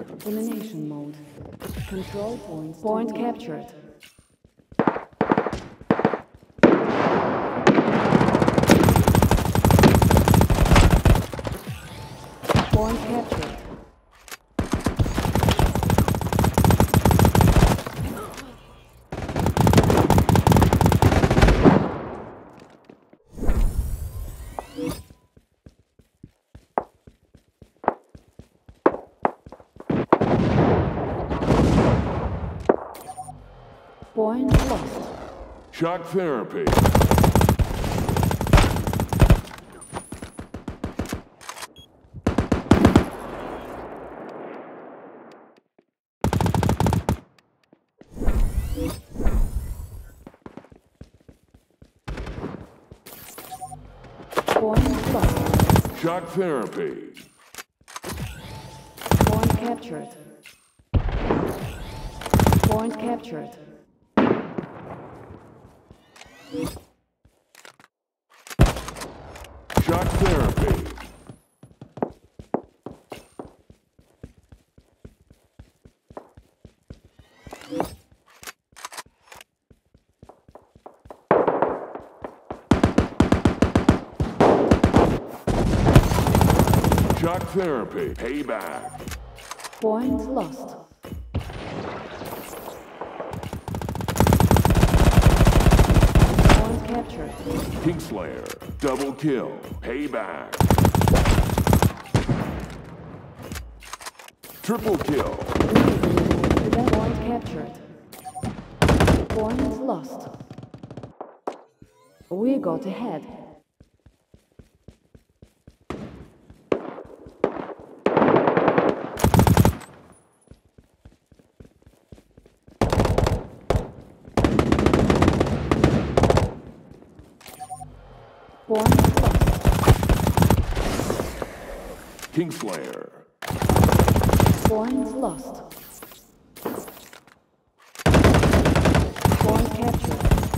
Domination mode. Control points. Point captured. Point captured. Point lost. Shock therapy. Point lost. Shock therapy. Point captured. Point captured. Shock therapy. Shock therapy. Payback. Point lost. Point captured. Kingslayer. Double kill. Payback. Triple kill. Point captured. Point lost. We got ahead. Point lost. Kingslayer. Point lost. Point captured.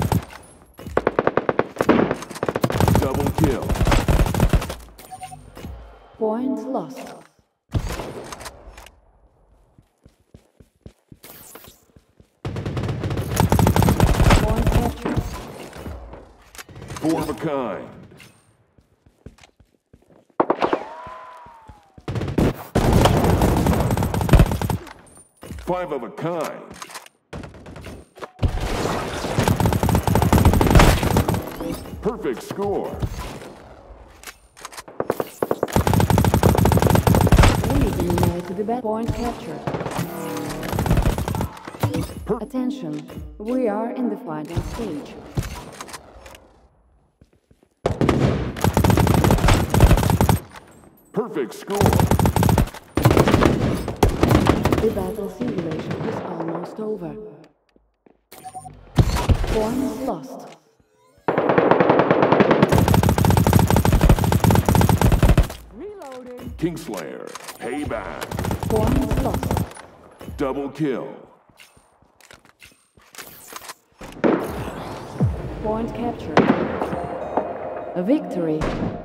Double kill. Point lost. Point captured. Four of a kind. Five of a kind. Perfect score. We eliminate the bad. Point captured. Attention, we are in the fighting stage. Perfect score. The battle simulation is almost over. Point lost. Reloading. Kingslayer. Payback. Point lost. Double kill. Point captured. A victory.